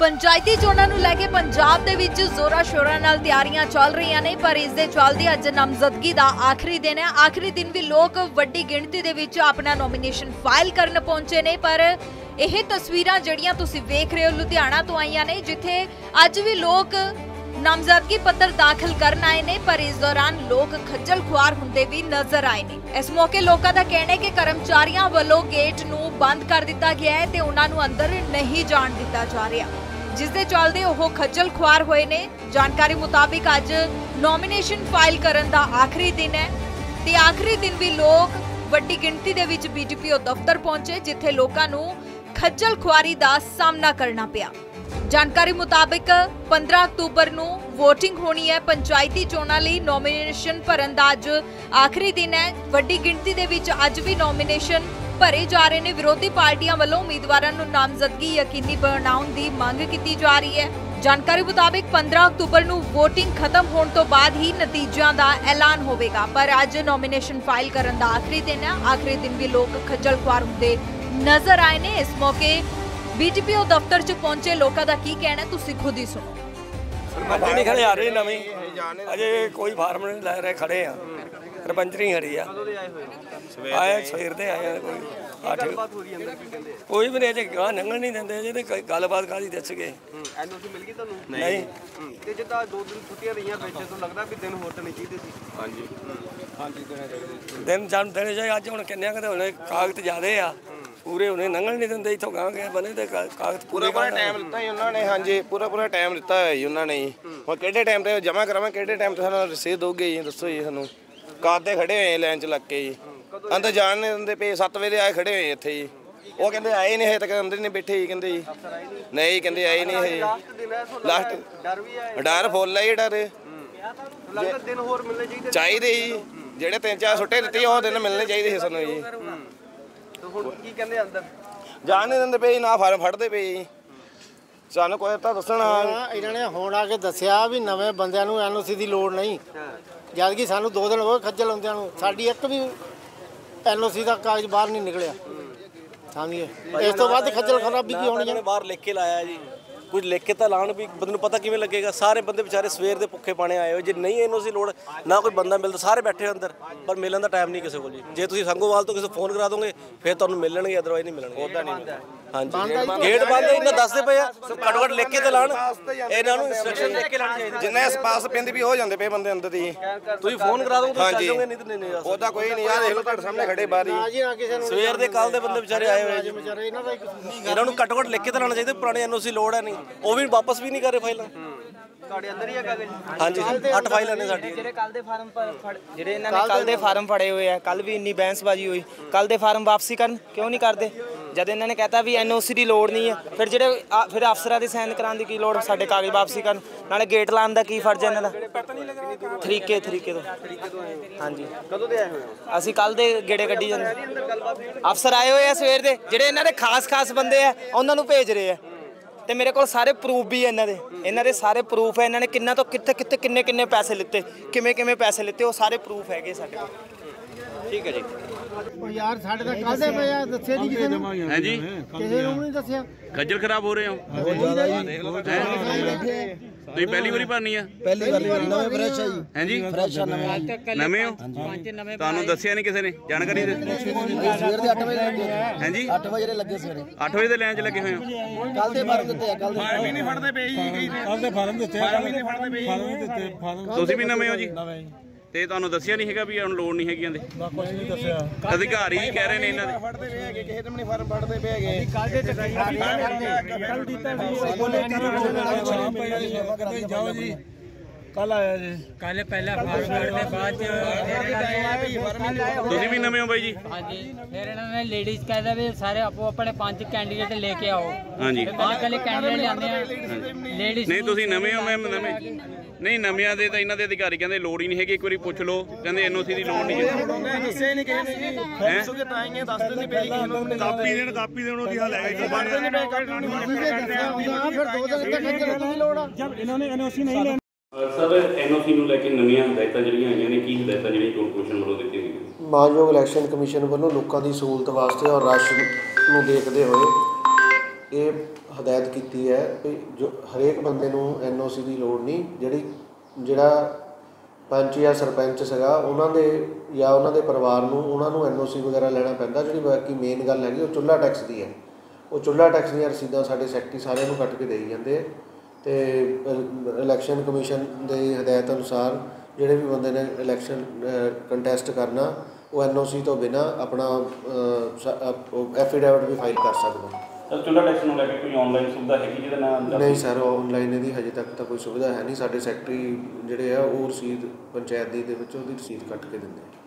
पंचायती चोणां नूं लैके पंजाब दे विच जोरा शोरा नाल तैयारियां चल रही ने, पर इस दे चलदे अज नामजदगी दा आखिरी दिन है। आखिरी दिन भी लोग वड्डी गिणती दे विच अपना नॉमिनेशन फाइल करन पहुंचे ने, पर यह तस्वीरां जड़ियां तुसीं वेख रहे हो लुधियाना तो आईयां ने, जिथे अज भी लोग नामजदगी पत्र दाखिल करन आए ने, पर इस दौरान लोग खज्जल खुआर हुंदे भी नजर आए ने। इस मौके लोगों का कहना है कि कर्मचारियों वालों गेट नूं बंद कर दिता गया है ते उन्हां नूं अंदर नहीं जाण दिता जा रहा, जिस दे चलदे ओह खज्जल खुआर होए ने। जानकारी मुताबिक अज नॉमिनेशन फाइल करन दा आखिरी दिन है ते आखिरी दिन भी लोग वड्डी गिणती दे विच BDPO दफ्तर पहुंचे, जिथे लोकां नूं खज्जल खुआरी दा सामना करना पिया। जानकारी मुताबिक 15 अक्तूबर नूं वोटिंग होनी है। पंचायती चोणां लई नॉमिनेशन भरन दा अज आखिरी दिन है। वड्डी गिणती दे विच अज भी नॉमिनेशन भरे जा रहे हैं। विरोधी पार्टियां वालों उम्मीदवारों नूं नामजदगी यकीनी बनाउण दी मंग की जा रही है। जानकारी मुताबिक 15 अक्तूबर नूं वोटिंग खत्म होने तो बाद ही नतीजों का ऐलान होगा, पर अज नॉमिनेशन फाइल करन दा आखिरी दिन है। आखिरी दिन भी लोग खज्जल खुआर हुंदे नजर आए ने। इस मौके BDPO दफ्तर च पहुंचे लोगों का की कहना है, तुसीं खुद ही सुनो। सरपंच नहीं खड़े आ रहे नवी, अजे कोई फार्म नहीं लै रहे, खड़े हैं। सरपंच नहीं खड़ी आ, आए सवेर दे आए कोई भी नहीं, गां लंघण नहीं देंदे जे गलबात कादी दस गए। NOC मिल गई तुहानूं? नहीं ते जिद्दां 2 दिन छुट्टियां रहीਆਂ ਵਿੱਚ ਤੋਂ ਲੱਗਦਾ ਵੀ ਦਿਨ ਹੋਰ ਤਾਂ ਨਹੀਂ ਚਾਹੀਦੇ ਸੀ। ਹਾਂਜੀ दिन जान देने चाहिए। अज हुण किन्ने कदे हुणे कागज ज़्यादा आ, पूरे हुणे लंघण नहीं देंदे। इत्थों गां गए बने ते कागज पूरा टाइम लिता ही उन्होंने। हाँ जी, पूरा टाइम लिता है जी उन्होंने ही। और किहड़े टाइम ते जमा करावां, किहड़े टाइम ते सानूं रसीद दोगे जी, दसो जी सानूं। कादे खड़े होए लाइन च लग के जी, अंदर जान नहीं दिंदे पे। 7 बजे आए खड़े होए इत्थे जी, वो कहते आए नहीं है तक अंदर नहीं बैठे जी, कहते जी नहीं, कहते आए नहीं है। लास्ट डर फुल है जी, डर दिन होर मिलने चाहिए जी। ਜਿਹੜੇ 3-4 ਸੁੱਟੇ ਦਿੱਤੇ ਉਹ ਦਿਨ ਮਿਲਣੇ ਚਾਹੀਦੇ ਸੀ ਸਾਨੂੰ ਜੀ। ਹੁਣ ਕੀ ਕਹਿੰਦੇ ਅੰਦਰ ਜਾਣ ਨਹੀਂ ਦਿੰਦੇ ਪਏ, ਨਾ ਫਾਰਮ ਫੜਦੇ ਪਏ ਜੀ। ਸਾਨੂੰ ਕੋਈ ਤਾਂ ਦੱਸਣਾ। ਇਹਨਾਂ ਨੇ ਹੁਣ ਆ ਕੇ ਦੱਸਿਆ ਵੀ ਨਵੇਂ ਬੰਦਿਆਂ ਨੂੰ NOC ਦੀ ਲੋੜ ਨਹੀਂ, ਜਦ ਕਿ ਸਾਨੂੰ 2 ਦਿਨ ਹੋ ਗਏ ਖੱਜਲ ਹੁੰਦਿਆਂ ਨੂੰ। ਸਾਡੀ ਇੱਕ ਵੀ NOC ਦਾ ਕਾਗਜ਼ ਬਾਹਰ ਨਹੀਂ ਨਿਕਲਿਆ। ਸਮਝੀਏ ਇਸ ਤੋਂ ਬਾਅਦ ਖੱਜਲ ਖਰਾਬੀ ਕੀ ਹੋਣੀ ਹੈ। ਬਾਹਰ ਲਿਖ ਕੇ ਲਾਇਆ ਜੀ, कुछ लिख के तो लाण भी बंदे पता किवें लगेगा। सारे बंदे बेचारे सवेर के भुखे पाने आए हो, जे नहीं NOC लोड़ ना कोई बंदा मिलता, सारे बैठे अंदर, पर मिलने का टाइम नहीं किसी को जी। जे तुसीं संगोवाल तो किसी फोन करा दोगे फिर तुहानूं मिलणगे, अदरवाइज नहीं मिलणगे। उदा नहीं। हाँ जी, गेट बंद है, इन्हें दसदे पे घट्टो घट्ट लिख के तो लाण, इन्हां नूं इंस्ट्रक्शन लिख के लाणी चाहिए। जिन्ने पास पिंड भी हो जाते पे बंदे अंदर ही, तुसीं फोन करा दोगे तो चल जाओगे, नहीं तो नहीं। उदा कोई नहीं यार, देख लो तुहाडे सामने खड़े बाहर ही सवेर दे कल दे बंदे बेचारे आए हुए जी। इन्हां नूं घट्टो घट्ट लिख के तो लाना चाहिए। पुराने NOC लोड़ है नहीं, वो भी वापस भी नहीं कर रहे फाइलां। ਤੁਹਾਡੇ ਅੰਦਰ ਹੀ ਆ ਕਾਗਜ਼? ਹਾਂਜੀ 8 ਫਾਈਲਾਂ ਨੇ ਸਾਡੀ। ਜਿਹੜੇ ਕੱਲ ਦੇ ਫਾਰਮ ਜਿਹੜੇ ਇਹਨਾਂ ਨੇ ਕੱਲ ਦੇ ਫਾਰਮ ਫੜੇ ਹੋਏ ਆ, ਕੱਲ ਵੀ ਇੰਨੀ ਬਹਿਸਬਾਜ਼ੀ ਹੋਈ, ਕੱਲ ਦੇ ਫਾਰਮ ਵਾਪਸੀ ਕਰਨ ਕਿਉਂ ਨਹੀਂ ਕਰਦੇ? ਜਦ ਇਹਨਾਂ ਨੇ ਕਹਿਤਾ ਵੀ NOC ਦੀ ਲੋੜ ਨਹੀਂ ਹੈ, ਫਿਰ ਜਿਹੜੇ ਫਿਰ ਅਫਸਰਾਂ ਦੇ ਸਾਈਨ ਕਰਾਉਣ ਦੀ ਕੀ ਲੋੜ? ਸਾਡੇ ਕਾਗਜ਼ ਵਾਪਸੀ ਕਰਨ, ਨਾਲੇ ਗੇਟ ਲਾਉਣ ਦਾ ਕੀ ਫਰਜ਼ ਇਹਨਾਂ ਦਾ? ਤਰੀਕੇ ਤੋਂ। ਹਾਂਜੀ ਕਦੋਂ ਦੇ ਆਏ ਹੋਏ ਹੋ? ਅਸੀਂ ਕੱਲ ਦੇ ਗੇੜੇ ਕੱਢੀ ਜਾਂਦੇ। ਅਫਸਰ ਆਏ ਹੋਏ ਆ ਸਵੇਰ ਦੇ, ਜਿਹੜੇ ਇਹਨਾਂ ਦੇ ਖਾਸ ਬੰਦੇ ਆ ਉਹਨਾਂ ਨੂੰ ਭੇਜ ਰਹੇ ਆ, ਤੇ ਮੇਰੇ ਕੋਲ ਸਾਰੇ ਪ੍ਰੂਫ ਵੀ ਇਹਨਾਂ ਦੇ ਸਾਰੇ ਪ੍ਰੂਫ ਹੈ। ਇਹਨਾਂ ਨੇ ਕਿੰਨਾ ਤੋਂ ਕਿੱਥੇ ਕਿੰਨੇ ਪੈਸੇ ਲਿੱਤੇ, ਕਿਵੇਂ ਪੈਸੇ ਲਿੱਤੇ, ਉਹ ਸਾਰੇ ਪ੍ਰੂਫ ਹੈਗੇ ਸਾਡੇ ਕੋਲ। ਠੀਕ ਹੈ ਜੀ। ਉਹ ਯਾਰ ਸਾਡੇ ਤਾਂ ਕੱਲ ਦੇ ਪਏ ਆ, ਦੱਸਿਆ ਨਹੀਂ ਕਿਸੇ ਨੂੰ। ਹੈ ਜੀ, ਕਿਸੇ ਨੂੰ ਨਹੀਂ ਦੱਸਿਆ। ਖੱਜਲ ਖਰਾਬ ਹੋ ਰਹੇ ਹੋ। ਤੁਸੀਂ ਪਹਿਲੀ ਵਾਰੀ ਭਰਨੀ ਆ? ਪਹਿਲੀ ਵਾਰੀ ਨਵੇਂ ਫਰੈਸ਼ ਆ ਜੀ। ਹੈ ਜੀ, ਨਵੇਂ ਹੋ? ਤੁਹਾਨੂੰ ਦੱਸਿਆ ਨਹੀਂ ਕਿਸੇ ਨੇ, ਜਾਣਕਾਰੀ ਦਿੱਤੀ? ਸਵੇਰ ਦੇ 8 ਵਜੇ ਲੱਗੇ। ਹੈ ਜੀ, 8 ਵਜੇ ਲੱਗੇ ਸਵੇਰੇ। 8 ਵਜੇ ਦੇ ਲਾਈਨ 'ਚ ਲੱਗੇ ਹੋਏ ਹੋ। ਕੱਲ ਦੇ ਫਾਰਮ ਦਿੱਤੇ ਆ, ਕੱਲ ਦੇ ਫਾਰਮ ਹੀ ਨਹੀਂ ਫੜਦੇ ਪਏ ਜੀ। ਕੱਲ ਦੇ ਫਾਰਮ ਦਿੱਤੇ ਆ, ਫਾਰਮ ਹੀ ਨਹੀਂ ਫੜਦੇ ਪਏ। ਫਾਰਮ ਹੀ ਦਿੱਤੇ, ਫਾਰਮ ਤੁਸੀਂ ਵੀ ਨਵੇਂ ਹੋ ਜੀ? ਨਵੇਂ ਜੀ। ਤੇ ਤੁਹਾਨੂੰ ਦੱਸਿਆ ਨਹੀਂ ਹੈਗਾ ਵੀ ਹੁਣ ਲੋੜ ਨਹੀਂ ਹੈਗੀ? ਆਂਦੇ ਕੁਝ ਨਹੀਂ ਦੱਸਿਆ। ਅਧਿਕਾਰੀ ਵੀ ਕਹਿ ਰਹੇ ਨੇ ਇਹਨਾਂ ਦੇ ਫੜਦੇ ਪਏ ਹੈਗੇ, ਕਿਸੇ ਨੂੰ ਨਹੀਂ ਫਾਰਮ ਫੜਦੇ ਪਏ ਹੈਗੇ। ਕੱਲ ਦੇ ਚਕਾਈ ਕੱਲ ਦਿੱਤਾ ਸੀ, ਬੋਲੇ ਜਾਓ ਜੀ। ਕੱਲ ਆਇਆ ਜੀ, ਕੱਲ ਪਹਿਲਾ ਫਾਰਮ ਭਰਨੇ ਬਾਅਦ ਤੁਸੀਂ ਵੀ ਨਵੇਂ ਹੋ ਬਾਈ ਜੀ? ਹਾਂਜੀ, ਫਿਰ ਇਹਨਾਂ ਨੇ ਲੇਡੀਜ਼ ਕਹਿੰਦਾ ਵੀ ਸਾਰੇ ਆਪੋ ਆਪਣੇ 5 ਕੈਂਡੀਡੇਟ ਲੈ ਕੇ ਆਓ। ਹਾਂਜੀ, ਕੱਲੇ ਕੈਂਡੀਡੇਟ ਲਿਆਉਂਦੇ ਆ ਲੇਡੀਜ਼। ਨਹੀਂ ਤੁਸੀਂ ਨਵੇਂ ਹੋ? ਮੈਂ ਨਵੇਂ ਨਹੀਂ, ਨਵਿਆਂ ਦੇ ਤਾਂ ਇਹਨਾਂ ਦੇ ਅਧਿਕਾਰੀ ਕਹਿੰਦੇ ਲੋੜ ਹੀ ਨਹੀਂ ਹੈਗੀ। ਇੱਕ ਵਾਰੀ ਪੁੱਛ ਲਓ, ਕਹਿੰਦੇ NOC ਦੀ ਲੋੜ ਨਹੀਂ ਹੈ। ਦੱਸੇ ਨਹੀਂ ਕਿਸੇ ਨੇ ਜੀ, ਦੱਸੋਗੇ ਤਾਂ ਹੀ ਦੱਸ ਦਿੰਦੇ ਪਏ ਕਿਸੇ ਨੂੰ। ਕਾਪੀ ਦੇਣ ਉਹਦੀ ਹਾਲ ਹੈ। ਫੜਦੇ ਨਹੀਂ ਪਏ ਕਾਪੀ ਨੂੰ। ਫਿਰ 2 ਦਿਨ ਤੱਕ ਖੱਜਲ ਦੀ ਲੋੜ ਆ। ਜਦ ਇਹਨਾਂ ਨੇ NOC ਨਹੀਂ ਲੈਣੀ। ਸਰ NOC ਨੂੰ ਲੈ ਕੇ ਨਵੀਆਂ ਹਦਾਇਤਾਂ ਜਿਹੜੀਆਂ ਆਈਆਂ ਨੇ, ਕੀ ਹਦਾਇਤਾਂ ਜਿਹੜੀਆਂ ਕਾਰਪੋਰੇਸ਼ਨ ਵੱਲੋਂ ਦਿੱਤੀਆਂ ਗਈਆਂ? ਮਾਨਯੋਗ ਇਲੈਕਸ਼ਨ ਕਮਿਸ਼ਨ ਵੱਲੋਂ ਲੋਕਾਂ ਦੀ ਸਹੂਲਤ ਵਾਸਤੇ ਔਰ ਰਸ਼ ਨੂੰ ਦੇਖਦੇ ਹੋਏ ਇਹ ਹਦਾਇਤ ਕੀਤੀ ਹੈ ਕਿ ਜੋ ਹਰੇਕ ਬੰਦੇ ਨੂੰ NOC ਦੀ ਲੋੜ ਨਹੀਂ, ਜਿਹੜਾ ਪੰਚ ਜਾਂ ਸਰਪੰਚ ਸੀਗਾ ਉਹਨਾਂ ਦੇ ਜਾਂ ਉਹਨਾਂ ਦੇ ਪਰਿਵਾਰ ਨੂੰ ਉਹਨਾਂ ਨੂੰ NOC ਵਗੈਰਾ ਲੈਣਾ ਪੈਂਦਾ। ਜਿਹੜੀ ਬਾਕੀ ਮੇਨ ਗੱਲ ਹੈਗੀ ਉਹ ਚੁੱਲ੍ਹਾ ਟੈਕਸ ਦੀ ਹੈ। ਉਹ ਚੁੱਲ੍ਹਾ ਟੈਕਸ ਦੀਆਂ ਰਸੀਦਾਂ ਸਾਡੇ ਸੈਕਟਰੀ ਸਾਰਿਆਂ ਨੂੰ ਕੱਟ ਕੇ ਦੇਈ ਜਾਂਦੇ ਆ। ਅਤੇ ਇਲੈਕਸ਼ਨ ਕਮਿਸ਼ਨ ਦੀ ਹਦਾਇਤ ਅਨੁਸਾਰ ਜਿਹੜੇ ਵੀ ਬੰਦੇ ਨੇ ਇਲੈਕਸ਼ਨ ਕੰਟੈਸਟ ਕਰਨਾ ਉਹ NOC ਤੋਂ ਬਿਨਾਂ ਆਪਣਾ ਐਫੀਡੈਵਿਟ ਵੀ ਫਾਈਲ ਕਰ ਸਕਦਾ। ਸਰ ਚੁੱਲ੍ਹਾ ਟੈਕਸ ਨੂੰ ਲੈ ਕੇ ਕੋਈ ਆਨਲਾਈਨ ਸੁਵਿਧਾ ਹੈਗੀ ਜਿਹਦੇ ਨਾਲ? ਨਹੀਂ ਸਰ, ਆਨਲਾਈਨ ਇਹਦੀ ਹਜੇ ਤੱਕ ਤਾਂ ਕੋਈ ਸੁਵਿਧਾ ਹੈ ਨਹੀਂ। ਸਾਡੇ ਸੈਕਟਰੀ ਜਿਹੜੇ ਆ ਉਹ ਰਸੀਦ ਪੰਚਾਇਤ ਦੀ ਦੇ ਵਿੱਚ ਉਹਦੀ ਰਸੀਦ ਕੱਟ ਕੇ ਦਿੰਦੇ ਆ।